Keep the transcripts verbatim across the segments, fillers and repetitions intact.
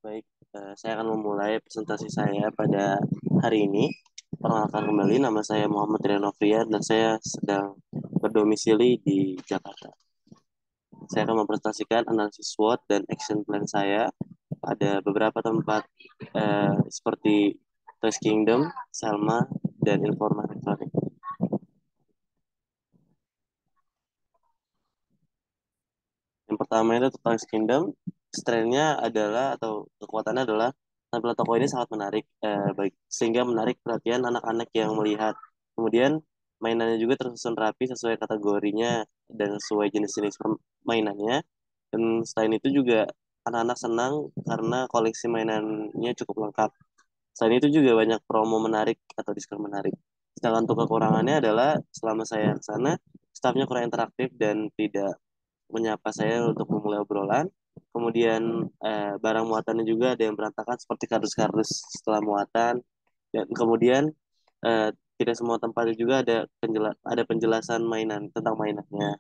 Baik, eh, saya akan memulai presentasi saya pada hari ini. Perkenalkan kembali, nama saya Muhammad Rianofrian dan saya sedang berdomisili di Jakarta. Saya akan mempresentasikan analisis SWOT dan action plan saya pada beberapa tempat eh, seperti Toys Kingdom, Selma, dan Informa Electronic. Yang pertama itu Toys Kingdom, strength-nya adalah atau kekuatannya adalah tampilan toko ini sangat menarik, eh, baik sehingga menarik perhatian anak-anak yang melihat. Kemudian mainannya juga tersusun rapi sesuai kategorinya dan sesuai jenis-jenis mainannya. Dan selain itu juga anak-anak senang karena koleksi mainannya cukup lengkap. Selain itu juga banyak promo menarik atau diskon menarik. Sedangkan untuk kekurangannya adalah selama saya ke sana, stafnya kurang interaktif dan tidak menyapa saya untuk memulai obrolan. Kemudian eh, barang muatannya juga ada yang berantakan seperti kardus-kardus setelah muatan. Dan kemudian eh, tidak semua tempatnya juga ada penjela- ada penjelasan mainan tentang mainannya.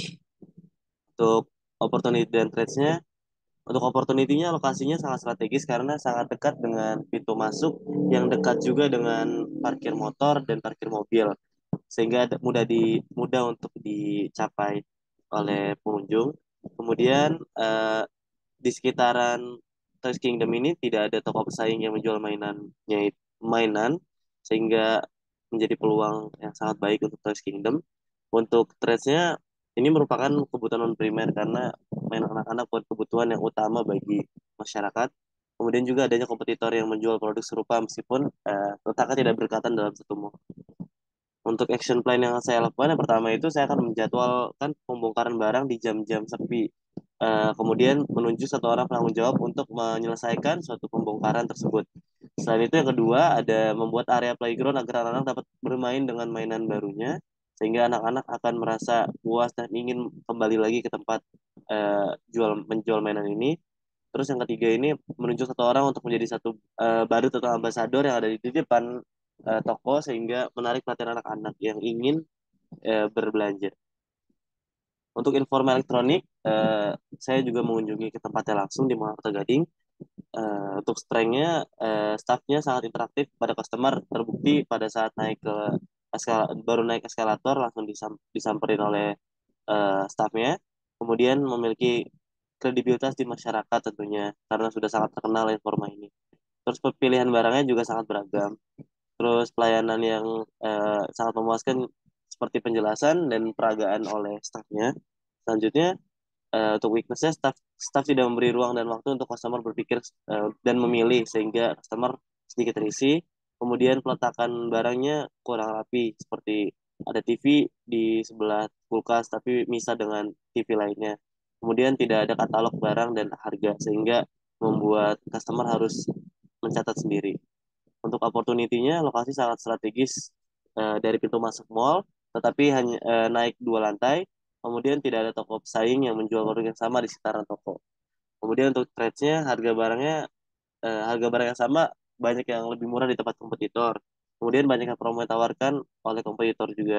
Untuk opportunity dan threats-nya, untuk opportunity-nya lokasinya sangat strategis karena sangat dekat dengan pintu masuk yang dekat juga dengan parkir motor dan parkir mobil sehingga mudah di mudah untuk dicapai oleh pengunjung. Kemudian eh, di sekitaran Toys Kingdom ini tidak ada toko pesaing yang menjual mainannya mainan sehingga menjadi peluang yang sangat baik untuk Toys Kingdom. Untuk trade-nya ini merupakan kebutuhan non primer karena mainan anak-anak buat kebutuhan yang utama bagi masyarakat. Kemudian juga adanya kompetitor yang menjual produk serupa meskipun eh, letaknya tidak berdekatan dalam satu mall. Untuk action plan yang saya lakukan, yang pertama itu saya akan menjadwalkan pembongkaran barang di jam-jam sepi. Eh, kemudian menunjuk satu orang penanggung jawab untuk menyelesaikan suatu pembongkaran tersebut. Selain itu yang kedua ada membuat area playground agar anak-anak dapat bermain dengan mainan barunya, sehingga anak-anak akan merasa puas dan ingin kembali lagi ke tempat eh, jual menjual mainan ini. Terus yang ketiga ini menunjuk satu orang untuk menjadi satu eh, badut atau ambasador yang ada di depan eh, toko sehingga menarik perhatian anak-anak yang ingin eh, berbelanja. Untuk informa elektronik, eh, saya juga mengunjungi ke tempatnya langsung di Mall Kota Gading. Eh, untuk strength-nya, eh, staffnya sangat interaktif pada customer. Terbukti pada saat naik ke eskal baru naik eskalator langsung disam disamperin oleh eh, staffnya. Kemudian memiliki kredibilitas di masyarakat tentunya karena sudah sangat terkenal informa ini. Terus pilihan barangnya juga sangat beragam. Terus pelayanan yang eh, sangat memuaskan seperti penjelasan dan peragaan oleh stafnya. Selanjutnya, eh, untuk weakness-nya, staff, staff tidak memberi ruang dan waktu untuk customer berpikir eh, dan memilih, sehingga customer sedikit terisi. Kemudian peletakan barangnya kurang rapi, seperti ada T V di sebelah kulkas, tapi misah dengan T V lainnya. Kemudian tidak ada katalog barang dan harga, sehingga membuat customer harus mencatat sendiri. Untuk opportunity-nya, lokasi sangat strategis eh, dari pintu masuk mall, tetapi hanya eh, naik dua lantai. Kemudian tidak ada toko pesaing yang menjual produk yang sama di sekitaran toko. Kemudian untuk trade-nya, harga barangnya eh, harga barang yang sama banyak yang lebih murah di tempat kompetitor. Kemudian banyak yang promo yang ditawarkan oleh kompetitor juga.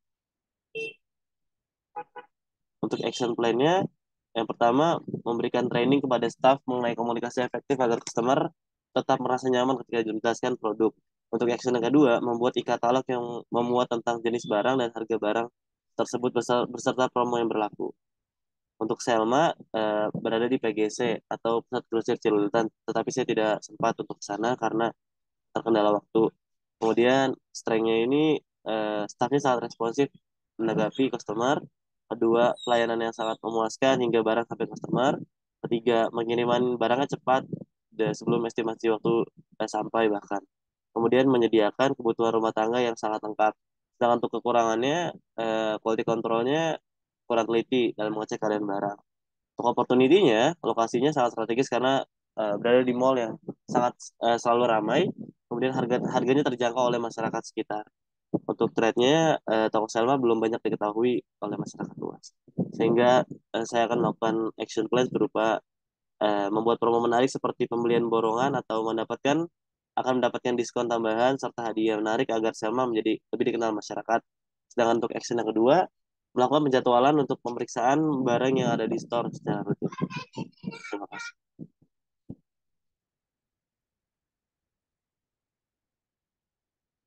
Untuk action plan-nya, yang pertama memberikan training kepada staff mengenai komunikasi efektif agar customer tetap merasa nyaman ketika menjelaskan produk. Untuk action yang kedua, membuat e-katalog yang memuat tentang jenis barang dan harga barang tersebut beserta promo yang berlaku. Untuk Selma eh, berada di P G C atau Pusat Grosir Cililitan, tetapi saya tidak sempat untuk ke sana karena terkendala waktu. Kemudian strength-nya ini eh, staffnya sangat responsif menanggapi customer. Kedua, pelayanan yang sangat memuaskan hingga barang sampai customer. Ketiga, pengiriman barangnya cepat dan sebelum estimasi waktu eh, sampai bahkan. Kemudian menyediakan kebutuhan rumah tangga yang sangat lengkap. Sedangkan untuk kekurangannya, eh, quality control-nya kurang teliti dalam mengecek keadaan barang. Untuk opportunity-nya, lokasinya sangat strategis karena eh, berada di mall yang sangat eh, selalu ramai. Kemudian harga harganya terjangkau oleh masyarakat sekitar. Untuk trade-nya, eh, toko Selma belum banyak diketahui oleh masyarakat luas. Sehingga eh, saya akan melakukan action plan berupa eh, membuat promo menarik seperti pembelian borongan atau mendapatkan akan mendapatkan diskon tambahan serta hadiah menarik agar Selma menjadi lebih dikenal masyarakat. Sedangkan untuk action yang kedua, melakukan penjadwalan untuk pemeriksaan barang yang ada di store secara rutin. Terima kasih.